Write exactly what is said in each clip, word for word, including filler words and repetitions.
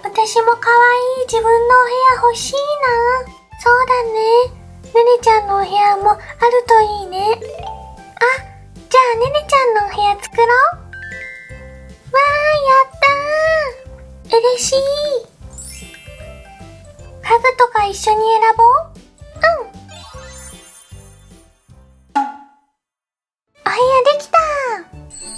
私も可愛い自分のお部屋欲しいな。そうだね。ねねちゃんのお部屋もあるといいね。あ、じゃあねねちゃんのお部屋作ろう。わー、やったー。嬉しい。家具とか一緒に選ぼう。うん。お部屋できたー。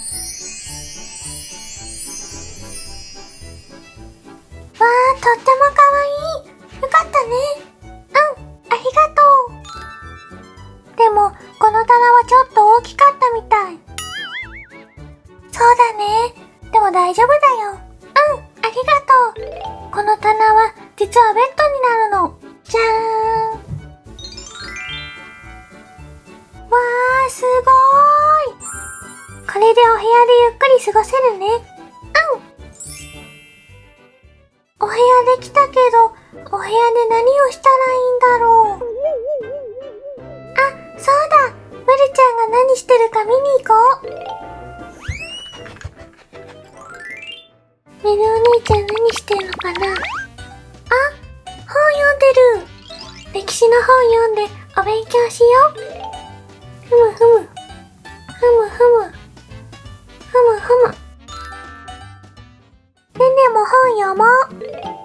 わー、とってもかわいい。よかったね。うん、ありがとう。でも、この棚はちょっと大きかったみたい。そうだね。でも大丈夫だよ。うん、ありがとう。この棚は実はベッドになるの。じゃーん。わー、すごーい。これでお部屋でゆっくり過ごせるね。うん。お部屋できたけど、お部屋で何をしたらいいんだろう。あ、そうだ。ムルちゃんが何してるか見に行こう。メルお姉ちゃん何してるのかな。あ、本読んでる。歴史の本読んでお勉強しよう。ふむふむ。ふむふむ。ふむふむ。ねねも本読もう。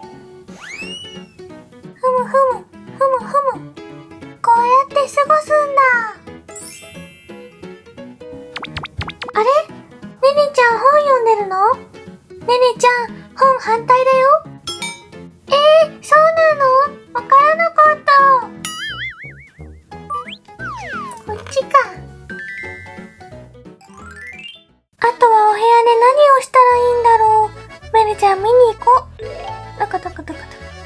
ふむふむ。ふむふむ。こうやって過ごすんだ。あれ？ねねちゃん本読んでるの？ねねちゃん、本反対だよ。えー、そうなの？わからなかった。こっちか。あとはお部屋で何をしたらいいんだろう。メルちゃん見に行こう。どこどこどこどこ。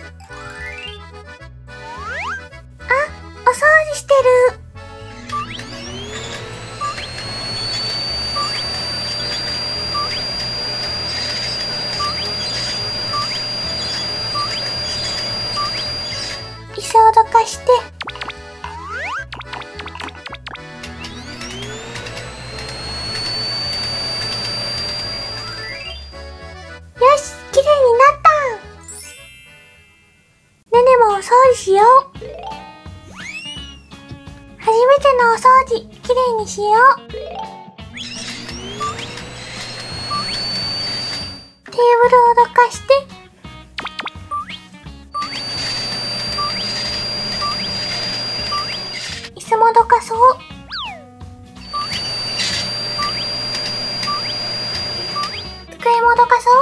あ、お掃除してる。椅子をどかして。よし、きれいになった。ねねもお掃除しよう。初めてのお掃除、きれいにしよう。テーブルをどかして。椅子もどかそう。机もどかそう。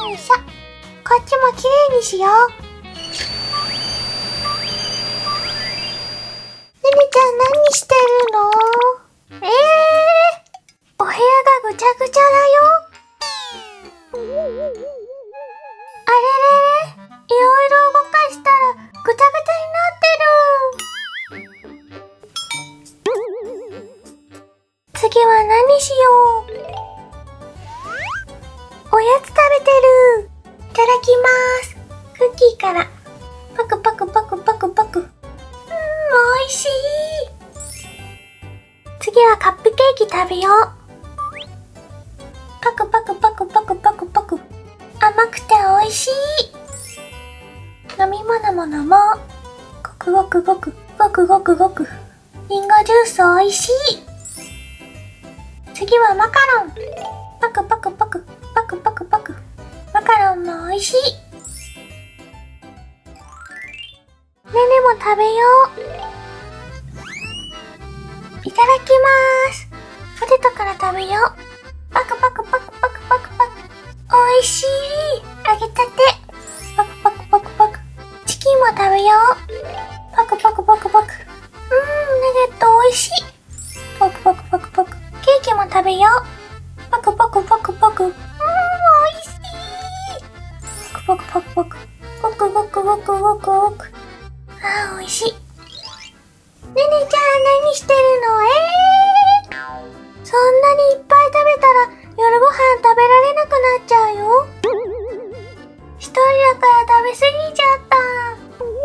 よいしょ。こっちもきれいにしよう。ねねちゃん何してるの？えー、お部屋がぐちゃぐちゃだよ。あれれれ、いろいろ動かしたらぐちゃぐちゃになってる。次は何しよう。おやつ食べてる。いただきまーす。クッキーからパクパクパクパクパク。うーん、おいしい。次はカップケーキ食べよう。パクパクパクパクパクパク。甘くておいしい。飲み物も飲もう。ごくごくごくごくごくごく。リンゴジュースおいしい。次はマカロン。パクパクパクパクパクパク。マカロンもおいしい。ねねも食べよう。いただきまーす。ポテトから食べよう。パクパクパクパクパクパク。おいしい。揚げたて。パクパクパクパク。チキンも食べよう。パクパクパクパク。うーん、ナゲットおいしい。パクパクパクパク。ケーキも食べよう。パクパクパクパク。うーん、おいしい。パクパクパクパク。ごくごくごくごくごく。あー、おいしい。ねねちゃん何してるの？えー、そんなにいっぱい食べたら夜ご飯食べられなくなっちゃうよ。一人だから食べ過ぎちゃった。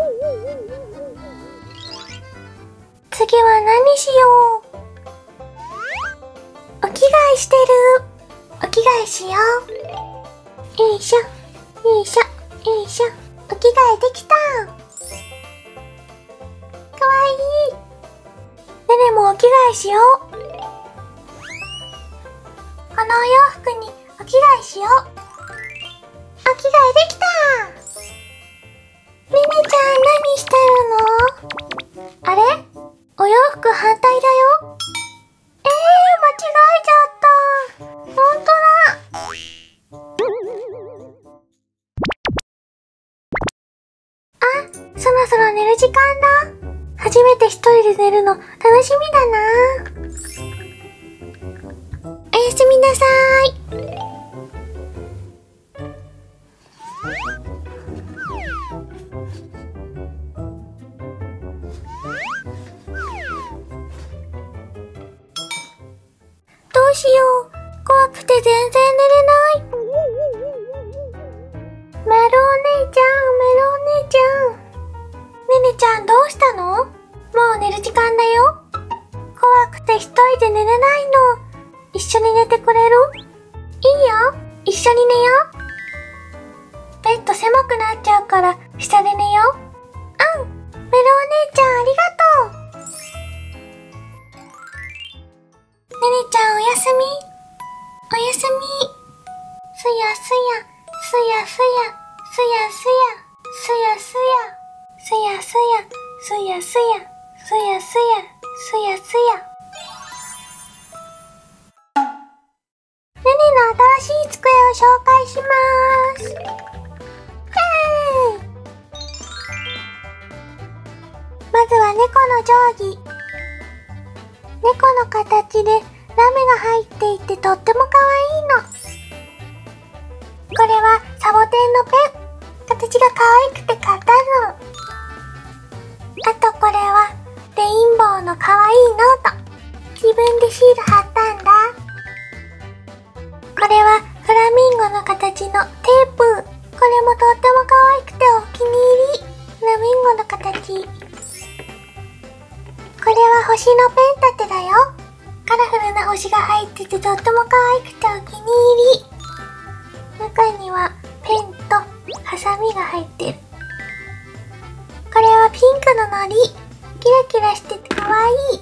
次は何しよう。お着替えしてる。お着替えしよう。 よいしょ、よいしょ、よいしょ。お着替えできた。かわいい。ねねもお着替えしよう。このお洋服にお着替えしよう。お着替えできた。ねねちゃん何してるの？あれ？お洋服反対だよ。えー、間違えちゃった。ほんとだ。あ、そろそろ寝る時間だ。初めて一人で寝るの楽しみだな。おやすみなさーい。どうしよう。怖くて全然寝れない。メロお姉ちゃん、メロお姉ちゃん。ねねちゃんどうしたの？もう寝る時間だよ。怖くて一人で寝れないの。一緒に寝てくれる？いいよ。一緒に寝よう。ベッド狭くなっちゃうから下で寝よう。うん。メロお姉ちゃんありがとう。ねねちゃんおやすみ。おやすみ。すやすや、すやすや、すやすや、すやすや。すやすや、すやすや、すやすや、すやすや。ねねの新しい机を紹介しまーす。へー。まずは猫の定規。猫の形でラメが入っていてとっても可愛いの。これはサボテンのペン。形が可愛くて買ったの。あとこれはレインボーの可愛いノート。自分でシール貼ったんだ。これはフラミンゴの形のテープ。これもとっても可愛くてお気に入り。フラミンゴの形。これは星のペン立てだよ。カラフルな星が入っててとっても可愛くてお気に入り。中にはペンとハサミが入ってる。これはピンクののり。キラキラしてて可愛い。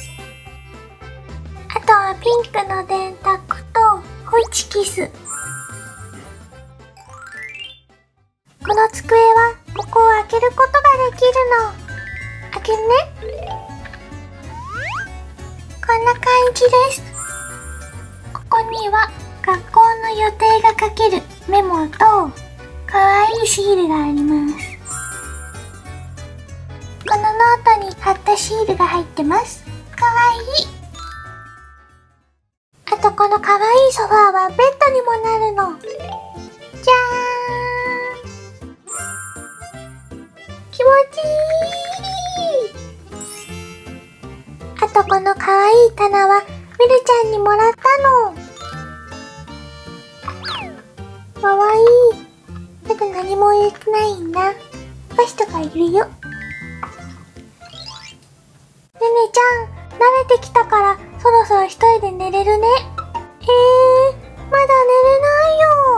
あとはピンクの電卓とホイチキス。この机はここを開けることができるの。開けるね。こんな感じです。ここには学校の予定が書けるメモと可愛いシールがあります。このノートに貼ったシールが入ってます。可愛い。あとこの可愛いソファーはベッドにもなるの。じゃーん。気持ちいい。あとこの可愛い棚はミルちゃんにもらったの。かわいい。まだ何も入れてないんだ。お菓子とかいるよ。ねねちゃん、慣れてきたからそろそろ一人で寝れるね。えー、まだ寝れないよ。